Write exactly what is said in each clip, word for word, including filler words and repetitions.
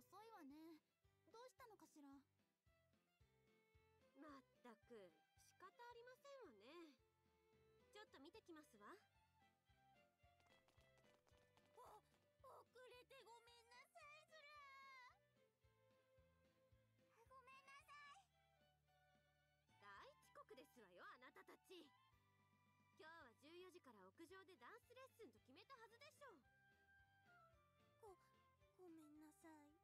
遅いわね。どうしたのかしら。 まったく仕方ありませんわね。ちょっと見てきますわ。 お遅れてごめんなさいズラ。ごめんなさい。 大遅刻ですわよ、あなたたち。今日はじゅうよじから屋上でダンスレッスンと決めたはずでしょ。 ごごめんなさい。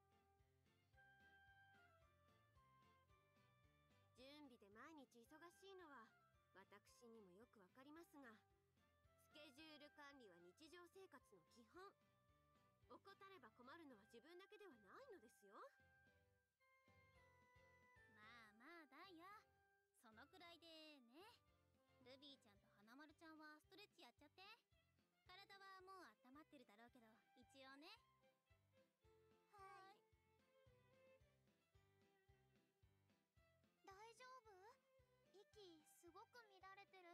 準備で毎日忙しいのは私にもよくわかりますが、スケジュール管理は日常生活の基本。怠れば困るのは自分だけではないのですよ。 まあまあダイヤ、そのくらいでね。ルビーちゃんと花丸ちゃんはストレッチやっちゃって。体はもう温まってるだろうけど、一応ね。はい。大丈夫？息すごく乱れてる。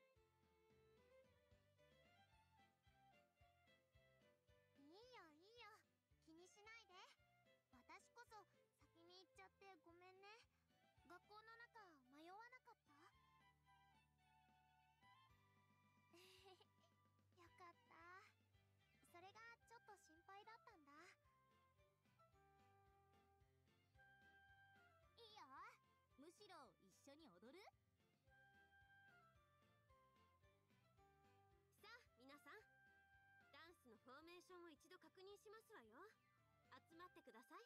いいよいいよ、気にしないで。私こそ先に行っちゃってごめんね。学校の中迷わなかった？よかった。それがちょっと心配だったんだ。いいよ、むしろ一緒に踊る？ さあ皆さん、ダンスのフォーメーションを一度確認しますわよ。集まってください。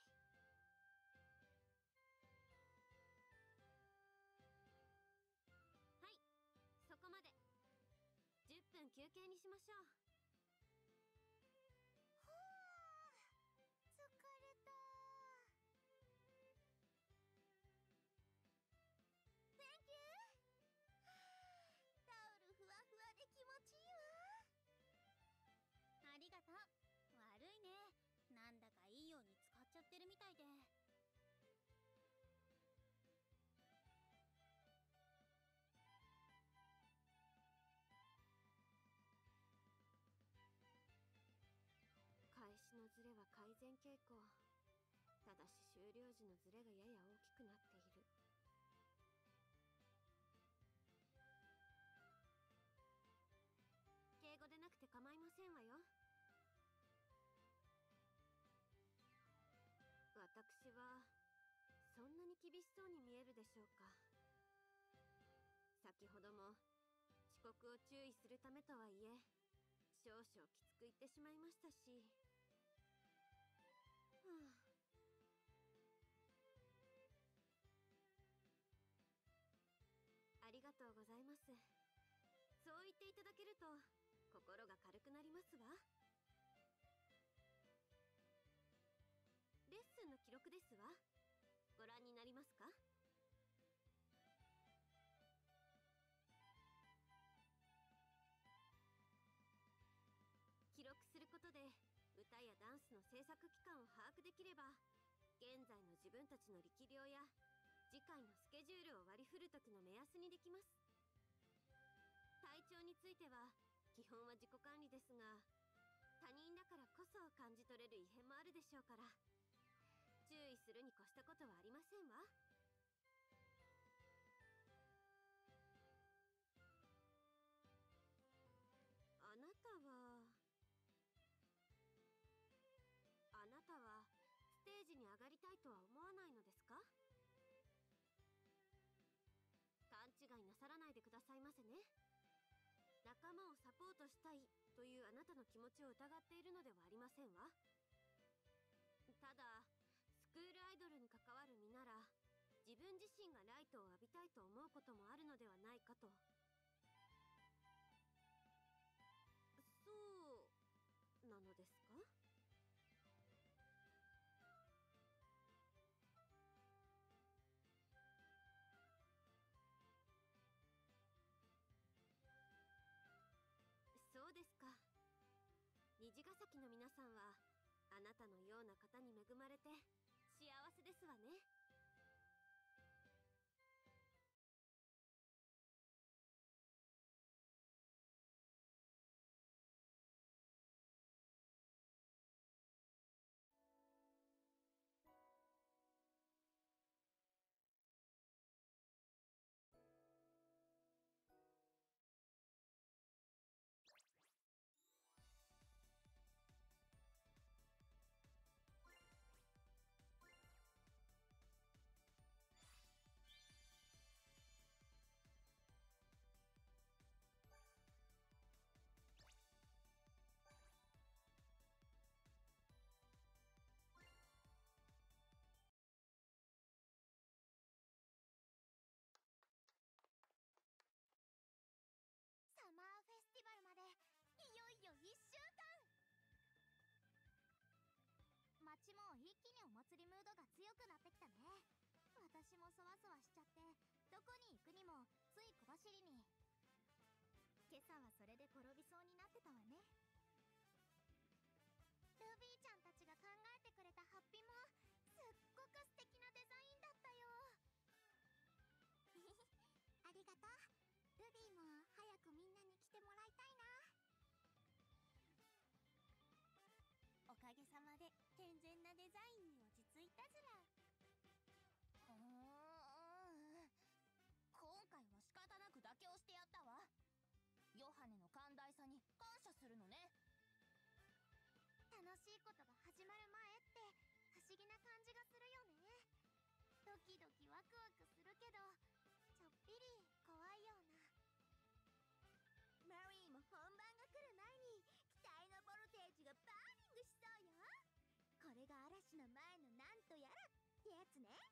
はい、そこまで。じゅっぷん休憩にしましょう。 はあ、疲れた。 Thank you。 タオルふわふわで気持ちいいわ。ありがとう。悪いね、なんだかいいように使っちゃってるみたいで。 開始のズレは改善傾向。ただし終了時のズレがやや大きくなっている。敬語でなくて構いませんわよ。私はそんなに厳しそうに見えるでしょうか。先ほども遅刻を注意するためとはいえ少々きつく言ってしまいましたし。はあ、ありがとうございます。そう言っていただけると心が軽くなりますわ。レッスンの記録ですわ。ご覧になりますか？記録することで歌やダンスの制作期間を把握できれば、現在の自分たちの力量や次回のスケジュールを割り振る時の目安にできます。体調については基本は自己管理ですが、他人だからこそ感じ取れる異変もあるでしょうから、注意するに越したことはありませんわ。あなたはあなたはステージに上がりたいとは思わないのですか？勘違いなさらないでくださいませね。仲間をサポートしたいというあなたの気持ちを疑っているのではありませんわ。ただスクールアイドルに関わる身なら、自分自身がライトを浴びたいと思うこともあるのではないかと。そうなのですか？そうですか。虹ヶ崎の皆さんはあなたのような方に恵まれて幸せですわね。 街も一気にお祭りムードが強くなってきたね。私もそわそわしちゃって、どこに行くにもつい小走りに。今朝はそれで転びそうになってたわね。ルビーちゃんたちが考えてくれたハッピもすっごく素敵なデザインだったよ。ありがとう。ルビーも早くみんなに来てもらいたいな。おかげさまで健全なデザインに落ち着いたずら。うーん、今回は仕方なく妥協してやったわ。ヨハネの寛大さに感謝するのね。楽しいことが始まる前って不思議な感じがするよね。ドキドキワクワクするけどちょっぴり怖いような。マリーも本番が来る前に期待のボルテージがバーニングしそうよ。これが嵐の前のなんとやらってやつね。